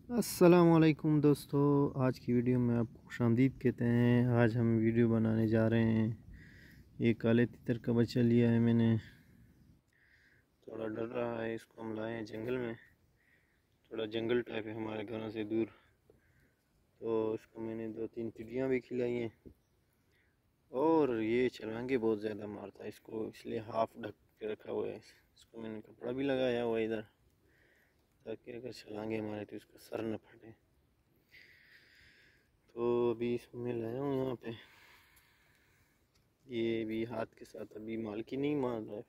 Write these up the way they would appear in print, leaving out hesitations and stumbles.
अस्सलामुअलैकुम दोस्तों, आज की वीडियो में आपको खुशामदीद कहते हैं। आज हम वीडियो बनाने जा रहे हैं। ये काले तितर का बच्चा लिया है मैंने। थोड़ा डर रहा है, इसको हम लाए हैं जंगल में। थोड़ा जंगल टाइप है हमारे घरों से दूर, तो इसको मैंने 2-3 चिड़ियाँ भी खिलाई हैं। और ये छलांगे बहुत ज़्यादा मारता है, इसको इसलिए हाफ ढक के रखा हुआ है। इसको मैंने कपड़ा भी लगाया हुआ है इधर, ताकि अगर छलांगे मारे तो इसका सर न फटे। तो अभी इसको मैं लाया हूँ यहाँ पे। ये भी हाथ के साथ अभी मालकी नहीं मार रहा है,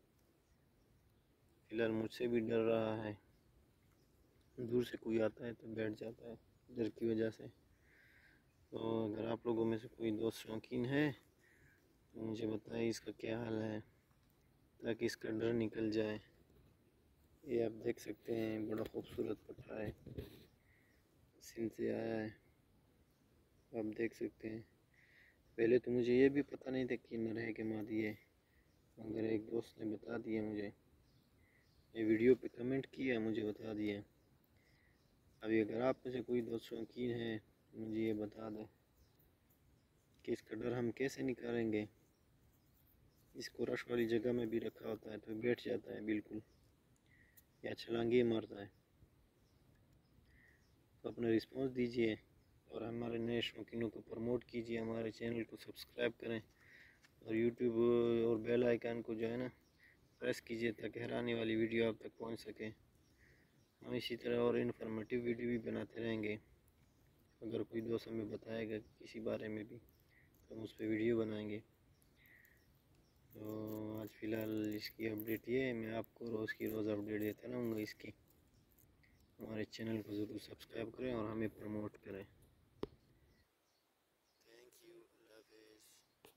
फिलहाल मुझसे भी डर रहा है। दूर से कोई आता है तो बैठ जाता है डर की वजह से। तो अगर आप लोगों में से कोई दोस्त शौकीन है तो मुझे बताइए इसका क्या हाल है, ताकि इसका डर निकल जाए। ये आप देख सकते हैं, बड़ा खूबसूरत पट्टा है, सिंध से आया है, आप देख सकते हैं। पहले तो मुझे ये भी पता नहीं था कि नर है कि मादी है, मगर एक दोस्त ने बता दिया मुझे। ये वीडियो पे कमेंट किया, मुझे बता दिया। अभी अगर आप में से कोई दोस्त शौकीन है तो मुझे ये बता दें कि इसका डर हम कैसे निकालेंगे। इसको रश वाली जगह में भी रखा होता है तो बैठ जाता है बिल्कुल, या छलांगे मारता है। तो अपना रिस्पॉन्स दीजिए और हमारे नए शौकीनों को प्रमोट कीजिए, हमारे चैनल को सब्सक्राइब करें और यूट्यूब और बेल आइकन को जो है ना प्रेस कीजिए, ताकि हर आने वाली वीडियो आप तक पहुंच सके। हम इसी तरह और इन्फॉर्मेटिव वीडियो भी बनाते रहेंगे। अगर कोई दोस्त हमें बताएगा किसी बारे में भी तो हम उस पर वीडियो बनाएंगे। तो आज फ़िलहाल इसकी अपडेट ये है, मैं आपको रोज़ की रोज़ अपडेट देता रहूँगा इसकी। हमारे चैनल को ज़रूर सब्सक्राइब करें और हमें प्रमोट करें। थैंक यू, अल्लाह हाफ़िज़।